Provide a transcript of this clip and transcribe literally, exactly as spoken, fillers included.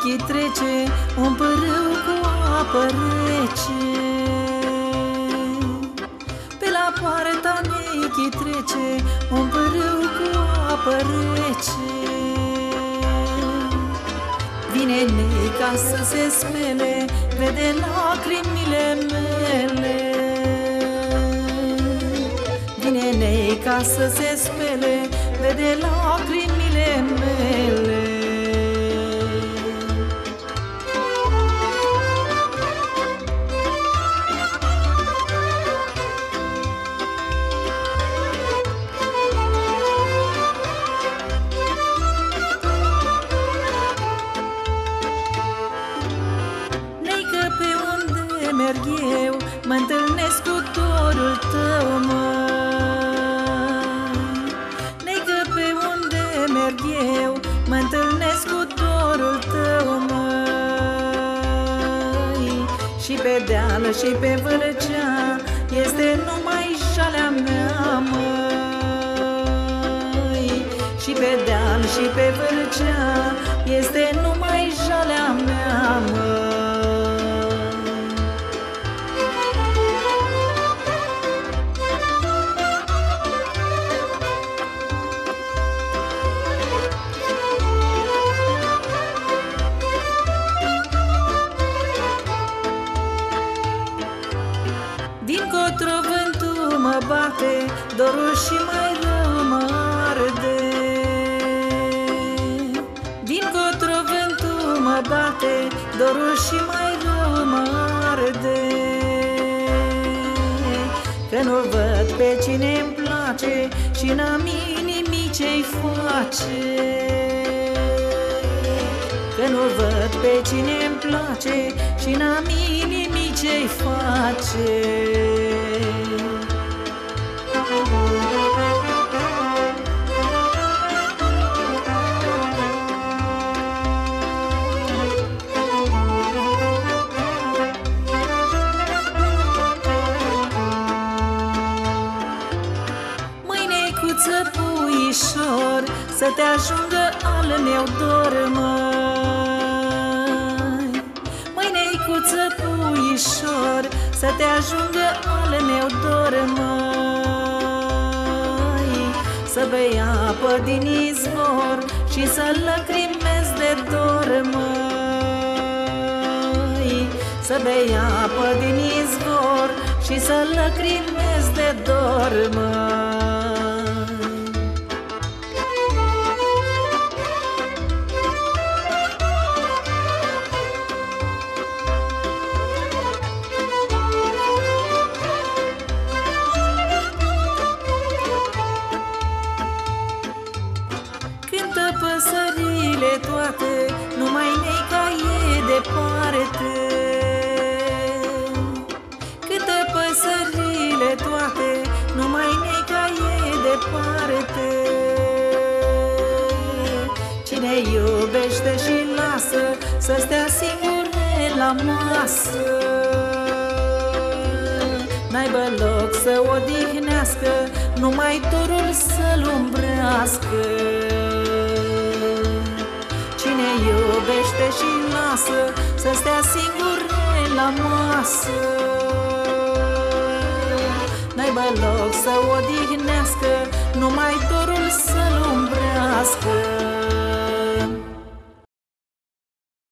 nechi trece un pârâu cu apă rece. Pe la poarta nechi trece un pârâu cu apă rece. Vine neca să se spele, vede lacrimile mele. Vine neca să se spele, vede lacrimile mele. Merg eu, mă întâlnesc cu dorul tău, măi. Neică pe unde merg eu, mă întâlnesc cu dorul tău, măi. Și pe deală și pe vârcea este numai jalea mea, măi. Și pe deal și pe vârcea este numai jalea mea, măi. Din-cotro vântul mă bate, dorul și mai rău mă arde. Din-cotro vântul mă bate, dorul și mai rău mă arde. Că nu-l văd pe cine-mi place și n-am nimic ce-i face. Că nu-l văd pe cine-mi place și n-am nimic ce-i face. Mâinecuță puișor, să te ajungă al meu dor, măi. Mâinecuță puișor, să te ajungă al meu dor, măi. Să bei apă din izvor și să lăcrimez de dor, măi. Să bei apă din izvor și să lăcrimez de dor, măi. Cântă păsările toate, numai neica e departe. Cântă păsările toate, numai neica e departe. Cine iubește și lasă să stea singure la masă, n-aibă loc să odihnească, numai dorul să-l umbrească. Cine iubește și lasă să stea singure la masă, n-aibă loc să odihnească, numai dorul să-l umbrească.